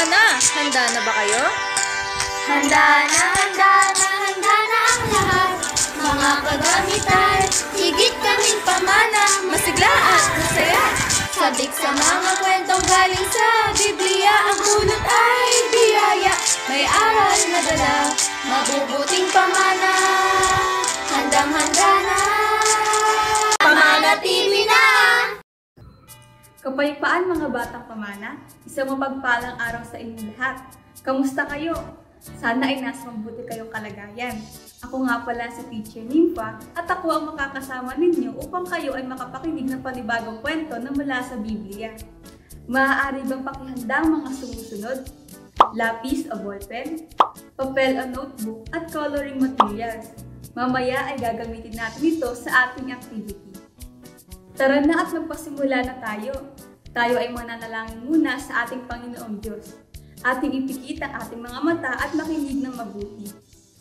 na! Handa na ba kayo? Handa na, handa na, handa na ang lahat. Mga kagamitan, higit kaming pamana. Masigla at masaya, sabik sa mga kwentong galing sa Biblia. Ang bunot ay biyaya, may aral na dala, mabubuting pamana. Handang-handa na, Pamana TV na! Kapayapaan mga batang pamana, isang mapagpalang araw sa inyong lahat. Kamusta kayo? Sana ay nasa mabuti kayong kalagayan. Ako nga pala si Teacher Nympha at ako ang makakasama ninyo upang kayo ay makapakinig ng panibagong kwento na mula sa Biblia. Maaari bang pakihanda ang mga sumusunod? Lapis o ballpen, papel o notebook at coloring materials. Mamaya ay gagamitin natin ito sa ating activity. Tara na at magpasimula na tayo. Tayo ay mananalangin muna sa ating Panginoong Diyos. Ating ipikit ang ating mga mata at makinig ng mabuti.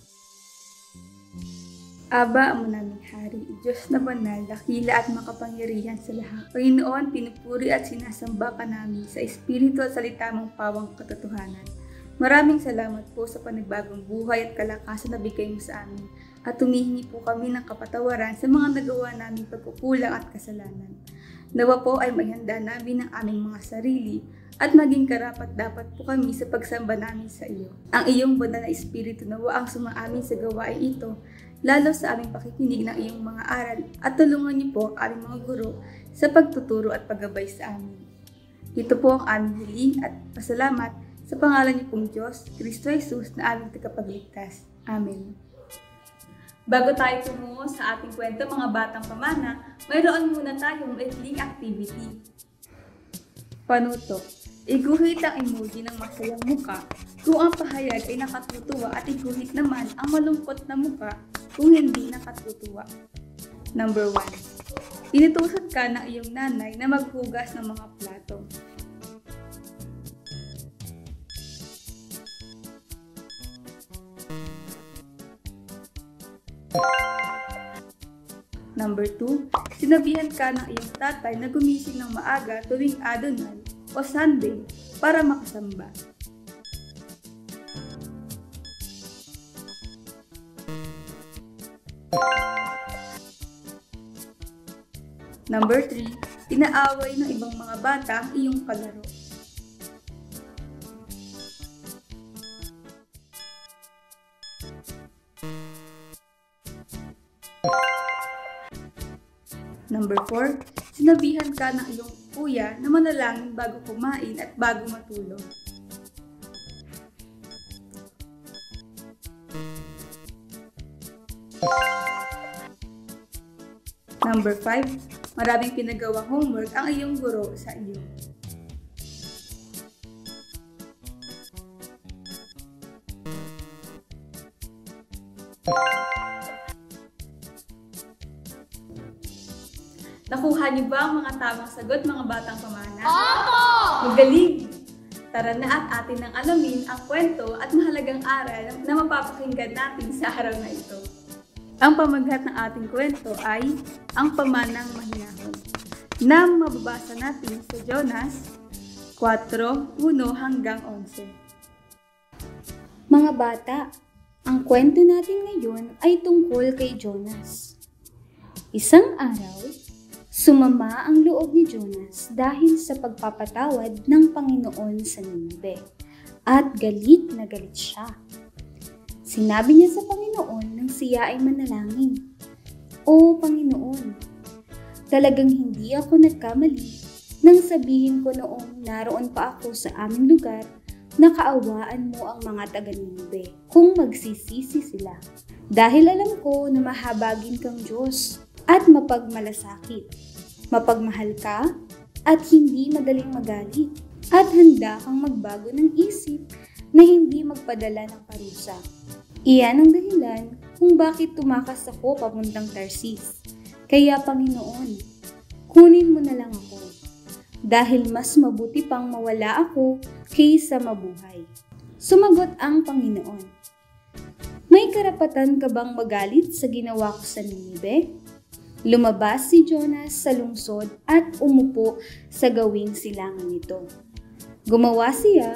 Aba, ang naming Hari, Diyos na banal, dakila at makapangyarihan sa lahat. Panginoon, pinupuri at sinasamba ka namin sa Espiritu at salita mong pawang katotohanan. Maraming salamat po sa panibagong buhay at kalakasan na bigay mo sa amin. At humihingi po kami ng kapatawaran sa mga nagawa naming pagkukulang at kasalanan. Nawa po ay maihanda namin ang aming mga sarili at maging karapat-dapat po kami sa pagsamba namin sa iyo. Ang iyong banal na Espiritu nawa ang sumaamin sa gawain ito, lalo sa aming pakikinig ng iyong mga aral at tulungan niyo po ang aming mga guro sa pagtuturo at paggabay sa amin. Ito po ang aming hiling at pasalamat sa pangalan niyo pong Diyos, Kristo Jesus na aming tagapagligtas. Amen. Bago tayo tumungo sa ating kwento mga batang pamana, mayroon muna tayong maikling activity. Panuto. Iguhit ang emoji ng masayang muka kung ang pahayag ay nakatutuwa at iguhit naman ang malungkot na muka kung hindi nakatutuwa. Number 1. Inutusan ka ng iyong nanay na maghugas ng mga plato. Number 2. Sinabihan ka ng iyong tatay na gumising ng maaga tuwing Adonai o Sunday para makasamba. Number 3. Inaaway ng ibang mga bata ang iyong kalaro. Number 4. Sinabihan ka ng iyong kuya na manalangin bago kumain at bago matulog. Number 5. Maraming pinagawang homework ang iyong guro sa iyo. Nakuha niyo ba ang mga tamang sagot mga batang pamana? Opo! Magaling! Tara na at atin nang alamin ang kwento at mahalagang aral na mapapakinggan natin sa araw na ito. Ang pamagat ng ating kwento ay ang pamanang mahinahon na mababasa natin sa Jonas 4:1 hanggang 11. Mga bata, ang kwento natin ngayon ay tungkol kay Jonas. Isang araw, sumama ang loob ni Jonas dahil sa pagpapatawad ng Panginoon sa Ninibe at galit na galit siya. Sinabi niya sa Panginoon nang siya ay manalangin, "O Panginoon, talagang hindi ako nagkamali nang sabihin ko noong naroon pa ako sa aming lugar na kaawaan mo ang mga taga-Ninibe kung magsisisi sila. Dahil alam ko na mahabagin kang Diyos at mapagmalasakit, mapagmahal ka at hindi madaling magalit, at handa kang magbago ng isip na hindi magpadala ng parusa. Iyan ang dahilan kung bakit tumakas ako papuntang Tarsis. Kaya Panginoon, kunin mo na lang ako, dahil mas mabuti pang mawala ako kaysa mabuhay." Sumagot ang Panginoon, "May karapatan ka bang magalit sa ginawa ko sa Ninibe?" Lumabas si Jonas sa lungsod at umupo sa gawing silangan nito. Gumawa siya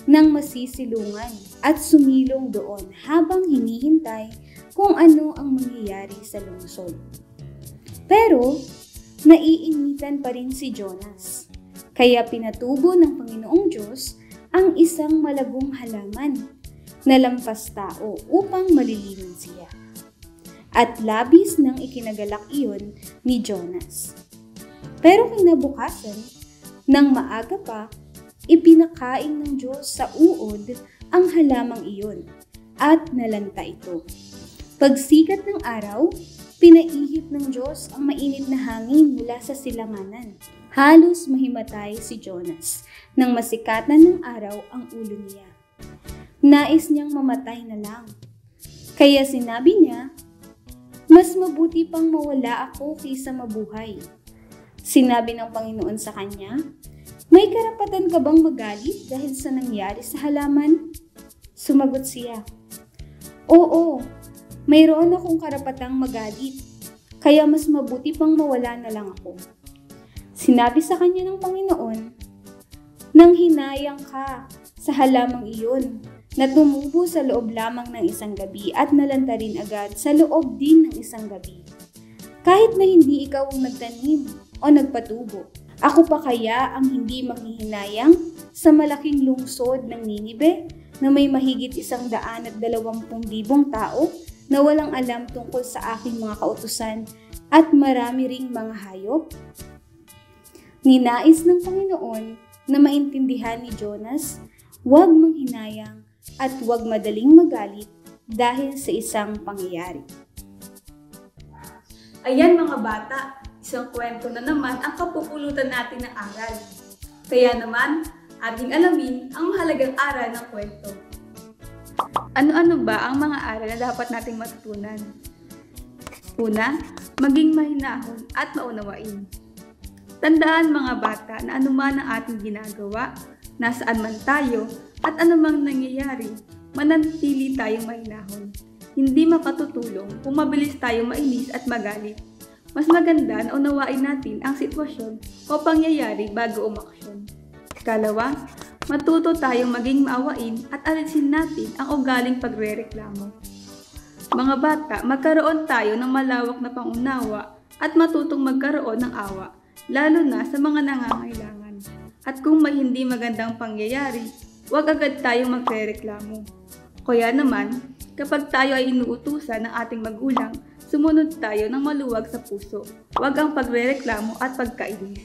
ng masisilungan at sumilong doon habang hinihintay kung ano ang mangyayari sa lungsod. Pero, naiinitan pa rin si Jonas. Kaya pinatubo ng Panginoong Diyos ang isang malagong halaman na lampas tao upang maliliman siya. At labis nang ikinagalak iyon ni Jonas. Pero kinabukasan, nang maaga pa, ipinakain ng Diyos sa uod ang halamang iyon at nalanta ito. Pagsikat ng araw, pinaihip ng Diyos ang mainit na hangin mula sa silanganan. Halos mahimatay si Jonas nang masikatan ng araw ang ulo niya. Nais niyang mamatay na lang. Kaya sinabi niya, "Mas mabuti pang mawala ako kaysa mabuhay." Sinabi ng Panginoon sa kanya, "May karapatan ka bang magalit dahil sa nangyari sa halaman?" Sumagot siya, "Oo, mayroon akong karapatang magalit, kaya mas mabuti pang mawala na lang ako." Sinabi sa kanya ng Panginoon, "Nang hinayang ka sa halamang iyon, na tumubo sa loob lamang ng isang gabi at nalanta rin agad sa loob din ng isang gabi. Kahit na hindi ikaw ang nagtanim o nagpatubo, ako pa kaya ang hindi manghihinayang sa malaking lungsod ng Ninibe na may mahigit 120,000 tao na walang alam tungkol sa aking mga kautusan at marami ring mga hayop?" Ninais ng Panginoon na maintindihan ni Jonas, huwag manghinayang at huwag madaling magalit dahil sa isang pangyayari. Ayan mga bata, isang kwento na naman ang kapupulutan natin ng aral. Kaya naman, ating alamin ang mahalagang aral ng kwento. Ano-ano ba ang mga aral na dapat nating matutunan? Una, maging mahinahon at maunawain. Tandaan mga bata na anuman ang ating ginagawa, nasaan man tayo, at anumang nangyayari, manatili tayong mahinahon. Hindi makatutulong kung mabilis tayong mainis at magalit. Mas maganda na unawain natin ang sitwasyon o pangyayari bago umaksyon. Ikalawa, matuto tayong maging maawain at alisin natin ang ugaling pagrereklamo. Mga bata, magkaroon tayo ng malawak na pangunawa at matutong magkaroon ng awa, lalo na sa mga nangangailangan. At kung may hindi magandang pangyayari, huwag agad tayong magrereklamo. Kaya naman, kapag tayo ay inuutusan ng ating magulang, sumunod tayo ng maluwag sa puso. Huwag ang pagrereklamo at pagkainis.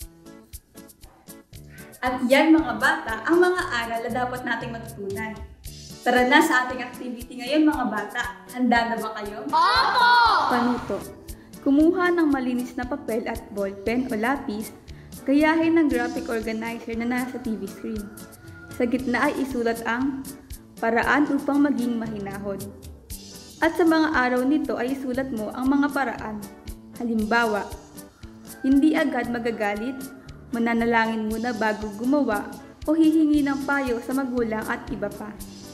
At yan mga bata, ang mga aral na dapat nating matutunan. Tara na sa ating activity ngayon mga bata. Handa na ba kayo? Opo! Panuto. Kumuha ng malinis na papel at ballpen o lapis, gayahin ng graphic organizer na nasa TV screen. Sa gitna ay isulat ang paraan upang maging mahinahon. At sa mga araw nito ay isulat mo ang mga paraan. Halimbawa, hindi agad magagalit, mananalangin muna bago gumawa, o hihingi ng payo sa magulang at iba pa.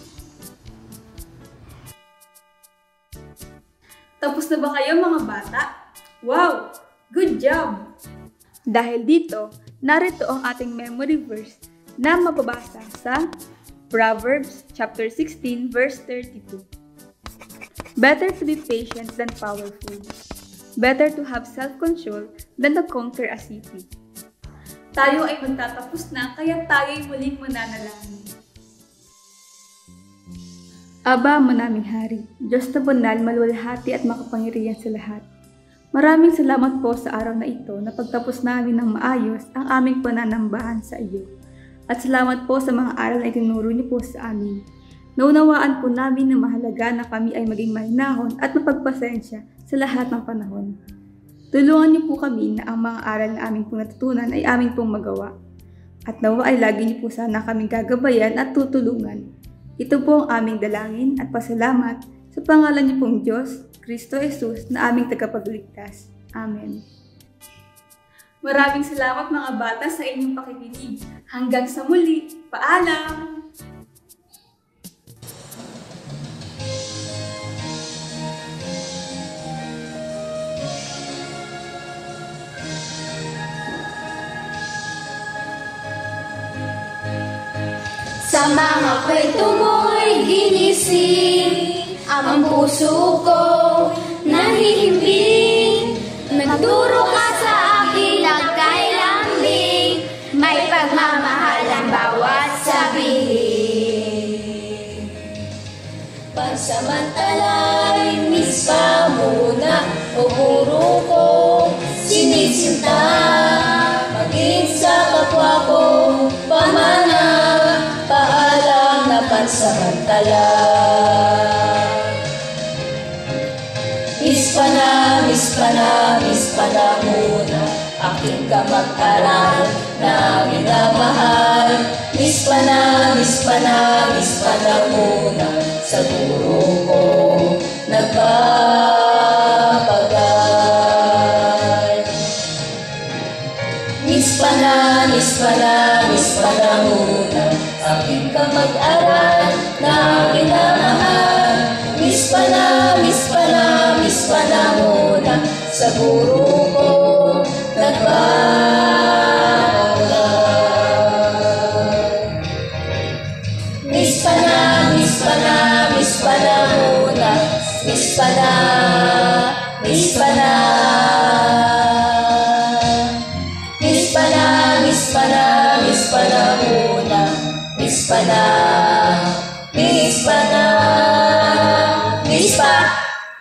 Tapos na ba kayo mga bata? Wow! Good job! Dahil dito, narito ang ating memory verse na mababasa sa Proverbs chapter 16 verse 32. Better to be patient than powerful. Better to have self-control than to conquer a city. Tayo ay magtatapos na, kaya tayo'y muling mananalangin. Aba, manaming Hari, Diyos na banal, maluwalhati at makapangyarihan sa lahat. Maraming salamat po sa araw na ito na pagtapos namin ng maayos ang aming pananambahan sa iyo. At salamat po sa mga aral na itinuro niyo po sa amin. Naunawaan po namin na mahalaga na kami ay maging mahinahon at mapagpasensya sa lahat ng panahon. Tulungan niyo po kami na ang mga aral na aming pong natutunan ay aming pong magawa. At nawa ay lagi niyo po sana kaming gagabayan at tutulungan. Ito po ang aming dalangin at pasalamat sa pangalan niyo pong Diyos, Kristo Jesus, na aming tagapagligtas. Amen. Maraming salamat mga bata sa inyong pakikinig. Hanggang sa muli, paalam! Sa mga kwento mo'y ginising ang puso ko nahihimbing. Nagturo ka sa akin nagkailambing, may pagmamahal ang bawat sabihin. Pansamantalay, miss pa muna o puro ko sinisinta. Maging sa kapwa ko pamana, paalam na pansamantala. Miss pa na, miss pa na, miss pa na muna aking kamag-aral na minamahal. Miss pa na, miss pa na, miss pa na muna sa guro ko nagpapagal. Miss pa na, miss pa na, miss pa na muna aking kamag-aral na minamahal. Miss pa na, miss pa na, miss pa na muna sa guro ko nagpapagal. Miss pa na, miss pa na, miss pa na muna. Miss pa na, miss pa na. Miss pa na, miss pa na, miss pa na muna. Miss pa na, miss pa na.